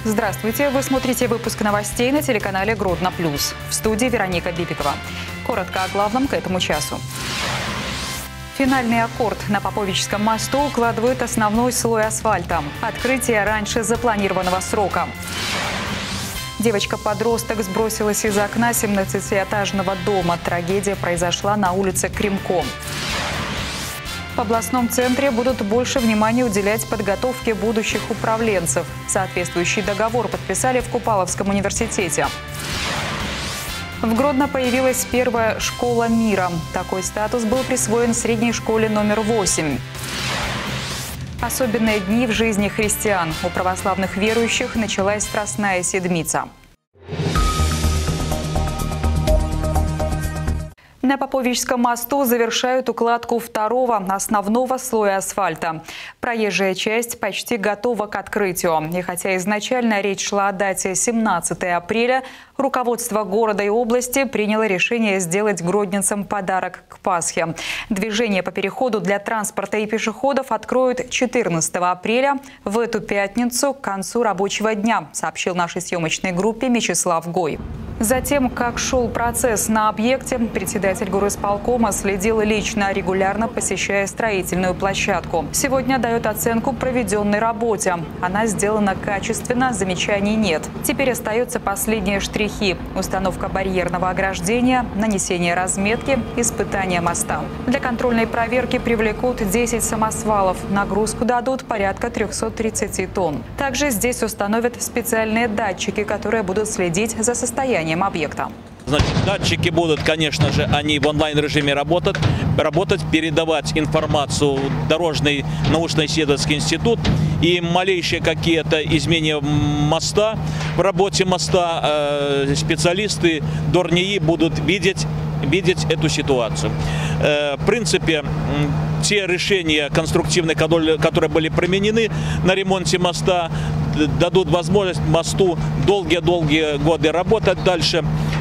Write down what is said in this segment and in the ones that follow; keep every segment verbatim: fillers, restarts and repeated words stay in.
Здравствуйте! Вы смотрите выпуск новостей на телеканале Гродно Плюс. В студии Вероника Бибикова. Коротко о главном к этому часу. Финальный аккорд на Поповичском мосту укладывают основной слой асфальта. Открытие раньше запланированного срока. Девочка-подросток сбросилась из окна семнадцатиэтажного дома. Трагедия произошла на улице Кремко. В областном центре будут больше внимания уделять подготовке будущих управленцев. Соответствующий договор подписали в Купаловском университете. В Гродно появилась первая школа мира. Такой статус был присвоен средней школе номер восемь. Особенные дни в жизни христиан. У православных верующих началась Страстная Седмица. На Поповичском мосту завершают укладку второго основного слоя асфальта. Проезжая часть почти готова к открытию. И хотя изначально речь шла о дате семнадцатое апреля, руководство города и области приняло решение сделать гродненцам подарок к Пасхе. Движение по переходу для транспорта и пешеходов откроют четырнадцатого апреля в эту пятницу к концу рабочего дня, сообщил нашей съемочной группе Мячеслав Гой. Затем, как шел процесс на объекте, председатель горисполкома следил лично, регулярно посещая строительную площадку. Сегодня дает оценку проведенной работе. Она сделана качественно, замечаний нет. Теперь остаются последние штрихи – установка барьерного ограждения, нанесение разметки, испытание моста. Для контрольной проверки привлекут десять самосвалов. Нагрузку дадут порядка трёхсот тридцати тонн. Также здесь установят специальные датчики, которые будут следить за состоянием объекта. Значит, датчики будут, конечно же, они в онлайн-режиме работать, работать, передавать информацию в Дорожный научно-исследовательский институт. И малейшие какие-то изменения моста, в работе моста э, специалисты ДОРНИИ будут видеть, видеть эту ситуацию. Э, в принципе, те решения конструктивные, которые были применены на ремонте моста, дадут возможность мосту долгие-долгие годы работать дальше.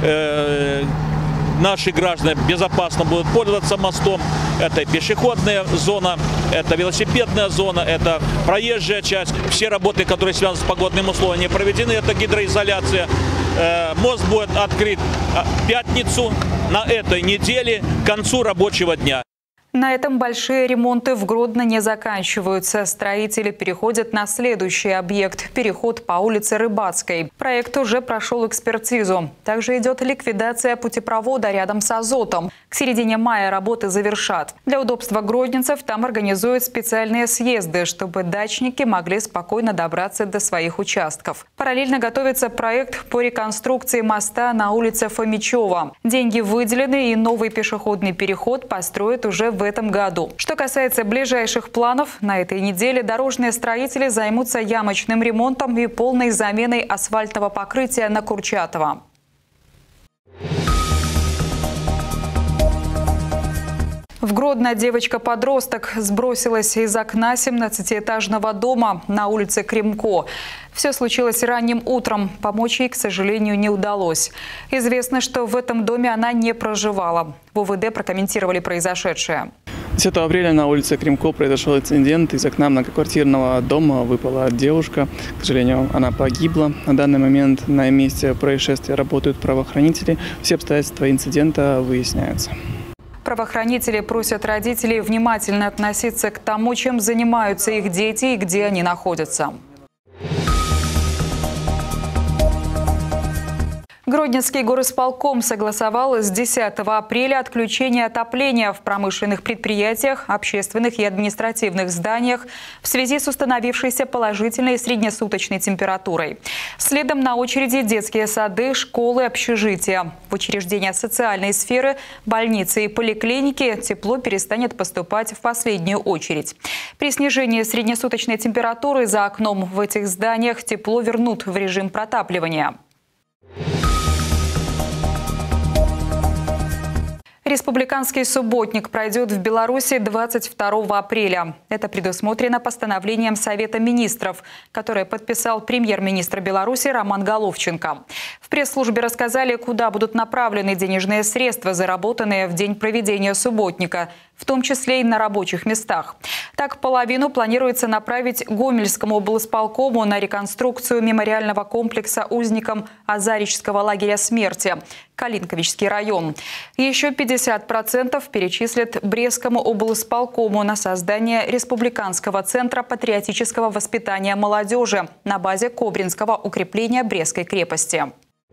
Э, наши граждане безопасно будут пользоваться мостом. Это пешеходная зона, это велосипедная зона, это проезжая часть. Все работы, которые связаны с погодными условиями, проведены. Это гидроизоляция. Э, мост будет открыт в пятницу на этой неделе к концу рабочего дня. На этом большие ремонты в Гродно не заканчиваются. Строители переходят на следующий объект – переход по улице Рыбацкой. Проект уже прошел экспертизу. Также идет ликвидация путепровода рядом с Азотом. К середине мая работы завершат. Для удобства гродненцев там организуют специальные съезды, чтобы дачники могли спокойно добраться до своих участков. Параллельно готовится проект по реконструкции моста на улице Фомичева. Деньги выделены, и новый пешеходный переход построят уже в в этом году. Что касается ближайших планов, на этой неделе дорожные строители займутся ямочным ремонтом и полной заменой асфальтного покрытия на Курчатова. В Гродно девочка-подросток сбросилась из окна семнадцатиэтажного дома на улице Кремко. Все случилось ранним утром. Помочь ей, к сожалению, не удалось. Известно, что в этом доме она не проживала. В УВД прокомментировали произошедшее. десятого апреля на улице Кремко произошел инцидент. Из окна многоквартирного дома выпала девушка. К сожалению, она погибла. На данный момент на месте происшествия работают правоохранители. Все обстоятельства инцидента выясняются. Правоохранители просят родителей внимательно относиться к тому, чем занимаются их дети и где они находятся. Гродненский горисполком согласовал с десятого апреля отключение отопления в промышленных предприятиях, общественных и административных зданиях в связи с установившейся положительной среднесуточной температурой. Следом на очереди детские сады, школы, общежития. В учреждения социальной сферы, больницы и поликлиники тепло перестанет поступать в последнюю очередь. При снижении среднесуточной температуры за окном в этих зданиях тепло вернут в режим протапливания. Республиканский субботник пройдет в Беларуси двадцать второго апреля. Это предусмотрено постановлением Совета министров, которое подписал премьер-министр Беларуси Роман Головченко. В пресс-службе рассказали, куда будут направлены денежные средства, заработанные в день проведения субботника. в том числе и на рабочих местах. Так, половину планируется направить Гомельскому облсполкому на реконструкцию мемориального комплекса узникам Азарического лагеря смерти, Калинковичский район. Еще пятьдесят процентов перечислят Брестскому облсполкому на создание Республиканского центра патриотического воспитания молодежи на базе Кобринского укрепления Брестской крепости.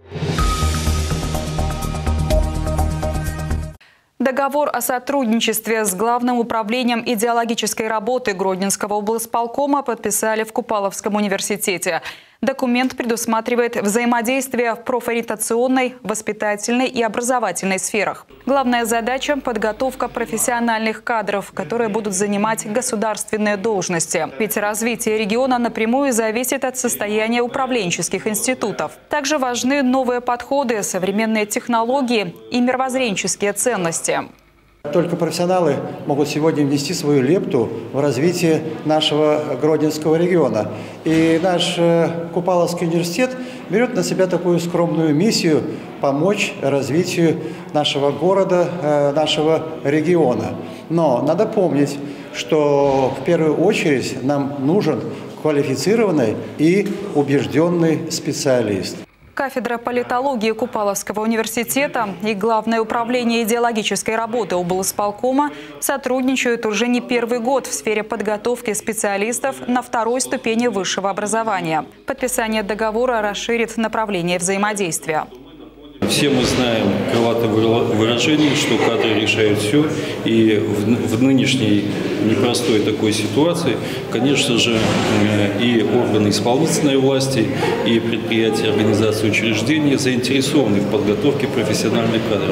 Договор о сотрудничестве с Главным управлением идеологической работы Гродненского облсполкома подписали в Купаловском университете. Документ предусматривает взаимодействие в профориентационной, воспитательной и образовательной сферах. Главная задача – подготовка профессиональных кадров, которые будут занимать государственные должности. Ведь развитие региона напрямую зависит от состояния управленческих институтов. Также важны новые подходы, современные технологии и мировоззренческие ценности. Только профессионалы могут сегодня внести свою лепту в развитие нашего Гродненского региона. И наш Купаловский университет берет на себя такую скромную миссию помочь развитию нашего города, нашего региона. Но надо помнить, что в первую очередь нам нужен квалифицированный и убежденный специалист. Кафедра политологии Купаловского университета и Главное управление идеологической работы облсполкома сотрудничают уже не первый год в сфере подготовки специалистов на второй ступени высшего образования. Подписание договора расширит направление взаимодействия. Все мы знаем крылатое выражение, что кадры решают все. И в, в нынешней непростой такой ситуации, конечно же, и органы исполнительной власти, и предприятия, организации, учреждения заинтересованы в подготовке профессиональных кадров.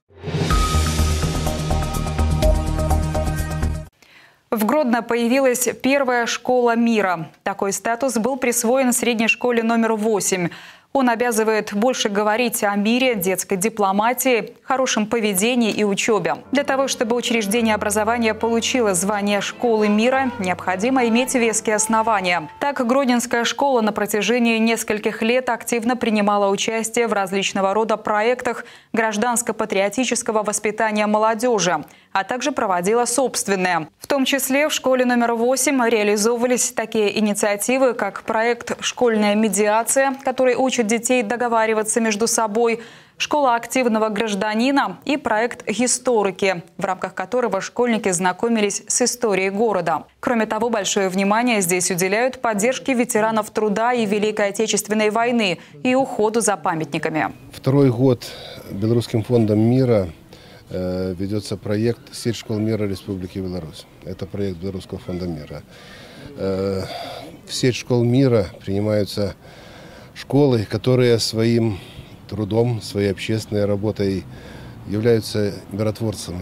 В Гродно появилась первая школа мира. Такой статус был присвоен средней школе номер восемь. Он обязывает больше говорить о мире, детской дипломатии, хорошем поведении и учебе. Для того, чтобы учреждение образования получило звание школы мира, необходимо иметь веские основания. Так, Гродненская школа на протяжении нескольких лет активно принимала участие в различного рода проектах гражданско-патриотического воспитания молодежи, а также проводила собственные. В том числе в школе номер восемь реализовывались такие инициативы, как проект «Школьная медиация», который учит детей договариваться между собой, школа активного гражданина и проект «Историки», в рамках которого школьники знакомились с историей города. Кроме того, большое внимание здесь уделяют поддержке ветеранов труда и Великой Отечественной войны и уходу за памятниками. Второй год Белорусским фондом мира э, ведется проект «Сеть школ мира Республики Беларусь». Это проект Белорусского фонда мира. Э, в сеть школ мира принимаются школы, которые своим трудом, своей общественной работой являются миротворцами.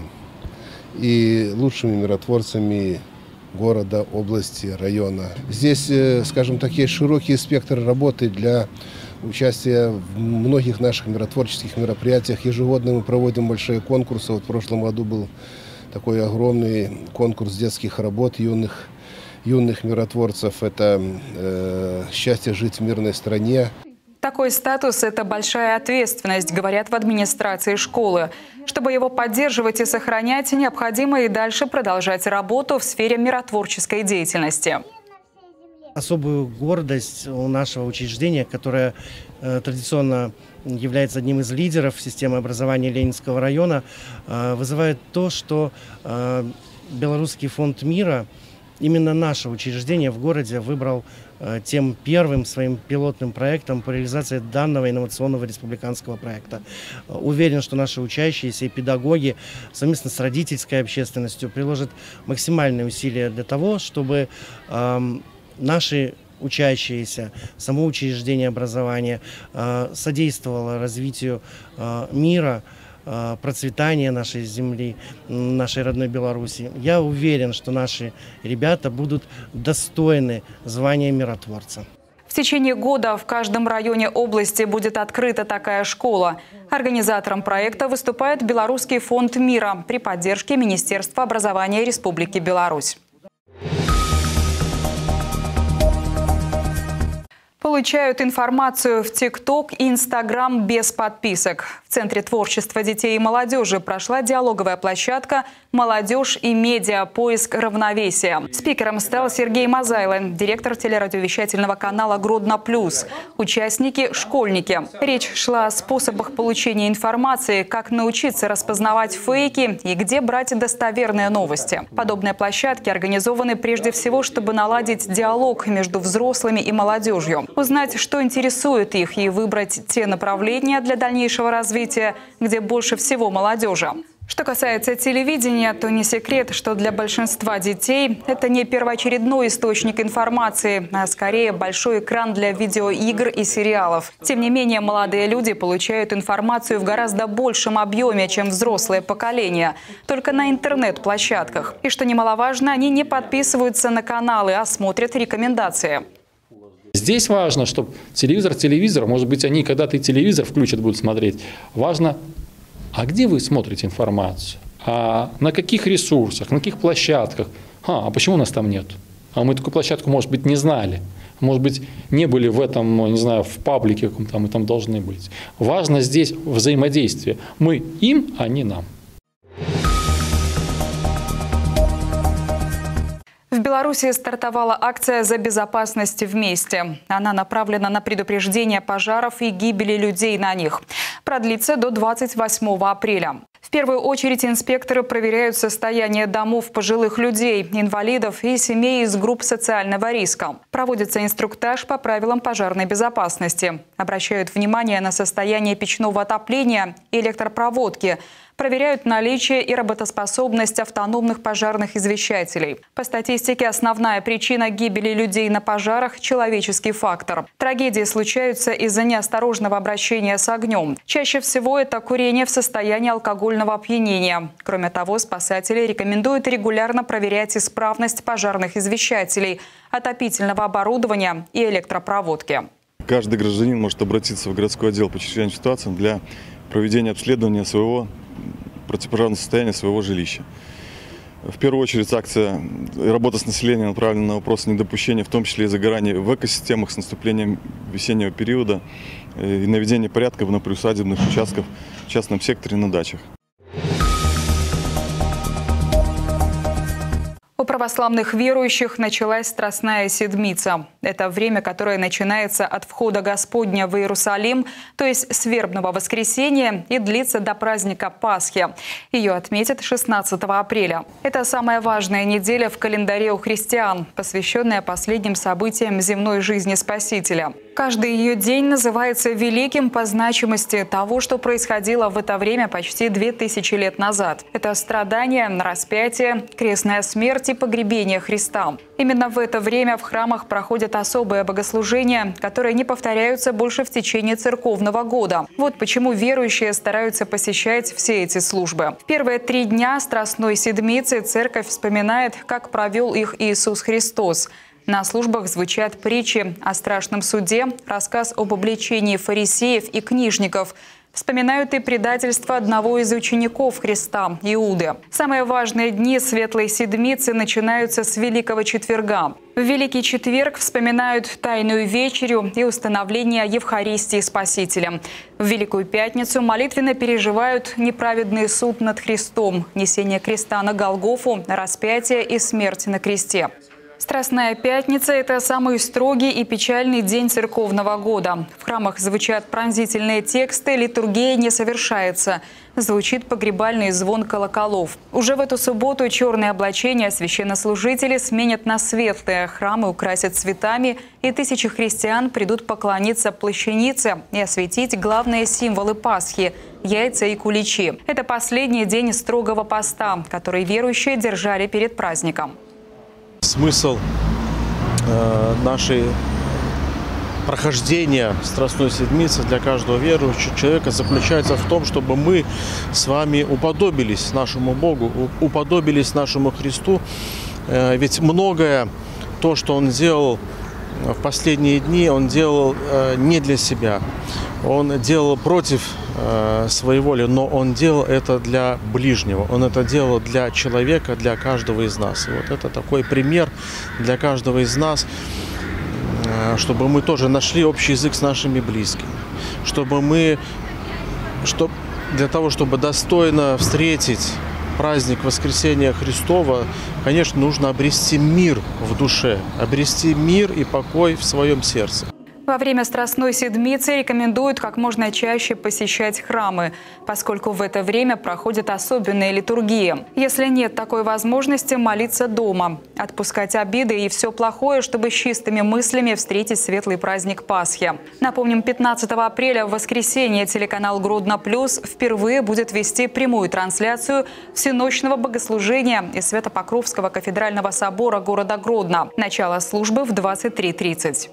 И лучшими миротворцами города, области, района. Здесь, скажем так, есть широкий спектр работы для участия в многих наших миротворческих мероприятиях. Ежегодно мы проводим большие конкурсы. Вот в прошлом году был такой огромный конкурс детских работ юных, юных миротворцев. Это э, «Счастье жить в мирной стране». Такой статус – это большая ответственность, говорят в администрации школы. Чтобы его поддерживать и сохранять, необходимо и дальше продолжать работу в сфере миротворческой деятельности. Особую гордость у нашего учреждения, которое э, традиционно является одним из лидеров системы образования Ленинского района, э, вызывает то, что э, Белорусский фонд мира, именно наше учреждение в городе выбрал э, тем первым своим пилотным проектом по реализации данного инновационного республиканского проекта. Уверен, что наши учащиеся и педагоги совместно с родительской общественностью приложат максимальные усилия для того, чтобы э, наши учащиеся, само учреждение образования э, содействовало развитию э, мира, процветания нашей земли, нашей родной Беларуси. Я уверен, что наши ребята будут достойны звания миротворца. В течение года в каждом районе области будет открыта такая школа. Организатором проекта выступает Белорусский фонд мира при поддержке Министерства образования Республики Беларусь. Получают информацию в ТикТок и Инстаграм без подписок. В Центре творчества детей и молодежи прошла диалоговая площадка «Молодежь и медиа. Поиск равновесия». Спикером стал Сергей Мазайло, директор телерадиовещательного канала «Гродно плюс». Участники – школьники. Речь шла о способах получения информации, как научиться распознавать фейки и где брать достоверные новости. Подобные площадки организованы прежде всего, чтобы наладить диалог между взрослыми и молодежью. Узнать, что интересует их, и выбрать те направления для дальнейшего развития, где больше всего молодежи. Что касается телевидения, то не секрет, что для большинства детей это не первоочередной источник информации, а скорее большой экран для видеоигр и сериалов. Тем не менее, молодые люди получают информацию в гораздо большем объеме, чем взрослое поколение, только на интернет-площадках. И что немаловажно, они не подписываются на каналы, а смотрят рекомендации. Здесь важно, чтобы телевизор, телевизор, может быть, они когда-то и телевизор включат, будут смотреть. Важно, а где вы смотрите информацию? А на каких ресурсах, на каких площадках? А, а почему у нас там нет? А мы такую площадку, может быть, не знали. Может быть, не были в этом, не знаю, в паблике каком-то, мы там должны быть. Важно здесь взаимодействие. Мы им, а не нам. В Беларуси стартовала акция «За безопасность вместе». Она направлена на предупреждение пожаров и гибели людей на них. Продлится до двадцать восьмого апреля. В первую очередь инспекторы проверяют состояние домов пожилых людей, инвалидов и семей из групп социального риска. Проводится инструктаж по правилам пожарной безопасности. Обращают внимание на состояние печного отопления и электропроводки. Проверяют наличие и работоспособность автономных пожарных извещателей. По статистике, основная причина гибели людей на пожарах – человеческий фактор. Трагедии случаются из-за неосторожного обращения с огнем. Чаще всего это курение в состоянии алкогольного опьянения. Кроме того, спасатели рекомендуют регулярно проверять исправность пожарных извещателей, отопительного оборудования и электропроводки. Каждый гражданин может обратиться в городской отдел по чрезвычайным ситуациям для проведения обследования своего противопожарного состояния своего жилища. В первую очередь акция «Работа с населением» направлена на вопрос недопущения, в том числе и загорания в экосистемах с наступлением весеннего периода и наведения порядка на приусадебных участках в частном секторе на дачах. У православных верующих началась Страстная Седмица. Это время, которое начинается от входа Господня в Иерусалим, то есть с вербного воскресенья, и длится до праздника Пасхи. Ее отметят шестнадцатого апреля. Это самая важная неделя в календаре у христиан, посвященная последним событиям земной жизни Спасителя. Каждый ее день называется великим по значимости того, что происходило в это время почти две тысячи лет назад. Это страдания, распятие, крестная смерть и погребение Христа. Именно в это время в храмах проходят особые богослужения, которые не повторяются больше в течение церковного года. Вот почему верующие стараются посещать все эти службы. В первые три дня Страстной Седмицы церковь вспоминает, как провел их Иисус Христос. На службах звучат притчи о страшном суде, рассказ об обличении фарисеев и книжников. Вспоминают и предательство одного из учеников Христа, Иуды. Самые важные дни Светлой Седмицы начинаются с Великого Четверга. В Великий Четверг вспоминают Тайную вечерю и установление Евхаристии Спасителя. В Великую Пятницу молитвенно переживают неправедный суд над Христом, несение креста на Голгофу, распятие и смерть на кресте. Страстная Пятница – это самый строгий и печальный день церковного года. В храмах звучат пронзительные тексты, литургия не совершается. Звучит погребальный звон колоколов. Уже в эту субботу черные облачения священнослужители сменят на светлые, храмы украсят цветами, и тысячи христиан придут поклониться плащанице и осветить главные символы Пасхи – яйца и куличи. Это последний день строгого поста, который верующие держали перед праздником. Смысл э, нашей прохождения Страстной Седмицы для каждого верующего человека заключается в том, чтобы мы с вами уподобились нашему Богу, уподобились нашему Христу. Э, ведь многое то, что Он делал в последние дни, Он делал э, не для себя. Он делал против э, своей воли, но Он делал это для ближнего. Он это делал для человека, для каждого из нас. И вот это такой пример для каждого из нас, чтобы мы тоже нашли общий язык с нашими близкими, чтобы мы, чтобы, для того, чтобы достойно встретить праздник Воскресения Христова, конечно, нужно обрести мир в душе, обрести мир и покой в своем сердце. Во время Страстной Седмицы рекомендуют как можно чаще посещать храмы, поскольку в это время проходят особенные литургии. Если нет такой возможности, молиться дома, отпускать обиды и все плохое, чтобы с чистыми мыслями встретить светлый праздник Пасхи. Напомним, пятнадцатого апреля в воскресенье телеканал «Гродно плюс» впервые будет вести прямую трансляцию всеночного богослужения из Свято-Покровского кафедрального собора города Гродно. Начало службы в двадцать три тридцать.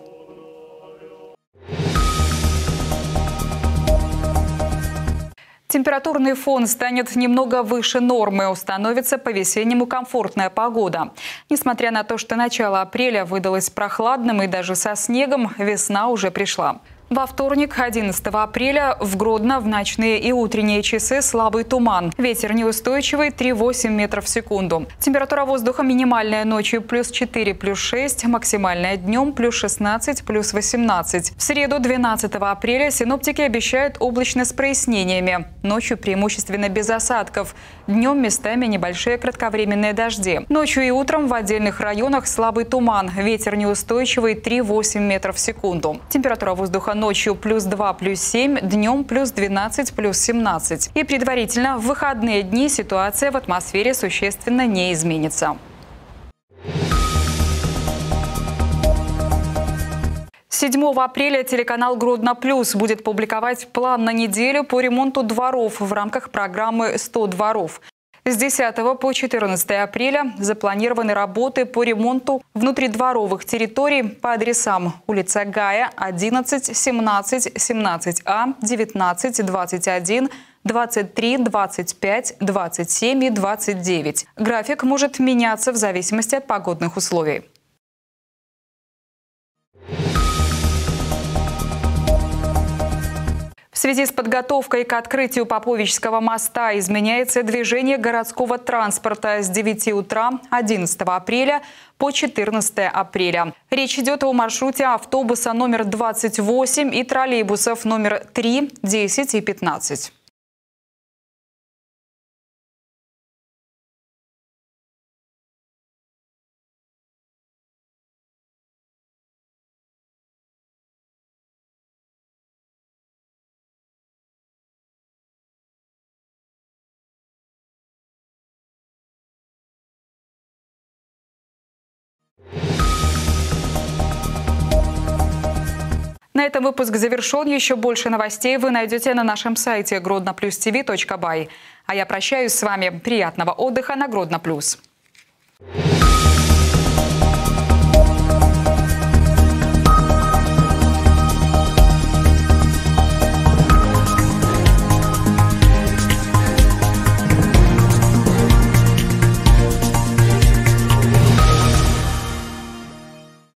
Температурный фон станет немного выше нормы, установится по-весеннему комфортная погода. Несмотря на то, что начало апреля выдалось прохладным и даже со снегом, весна уже пришла. Во вторник, одиннадцатого апреля, в Гродно в ночные и утренние часы слабый туман. Ветер неустойчивый – три целых восемь десятых метров в секунду. Температура воздуха минимальная ночью плюс четыре, плюс шесть, максимальная днем плюс шестнадцать, плюс восемнадцать. В среду, двенадцатого апреля, синоптики обещают облачно с прояснениями. Ночью преимущественно без осадков. Днем местами небольшие кратковременные дожди. Ночью и утром в отдельных районах слабый туман. Ветер неустойчивый – три целых восемь десятых метров в секунду. Температура воздуха ночью плюс два, плюс семь, днем плюс двенадцать, плюс семнадцать. И предварительно в выходные дни ситуация в атмосфере существенно не изменится. седьмого апреля телеканал «Гродно плюс» будет публиковать план на неделю по ремонту дворов в рамках программы «сто дворов». С десятого по четырнадцатое апреля запланированы работы по ремонту внутридворовых территорий по адресам: улица Гая, одиннадцать, семнадцать, семнадцать А, девятнадцать, двадцать один, двадцать три, двадцать пять, двадцать семь и двадцать девять. График может меняться в зависимости от погодных условий. В связи с подготовкой к открытию Поповичского моста изменяется движение городского транспорта с девяти утра одиннадцатого апреля по четырнадцатое апреля. Речь идет о маршруте автобуса номер двадцать восемь и троллейбусов номер три, десять и пятнадцать. На этом выпуск завершен. Еще больше новостей вы найдете на нашем сайте гродно плюс ти ви точка бай. А я прощаюсь с вами. Приятного отдыха на Гродно плюс.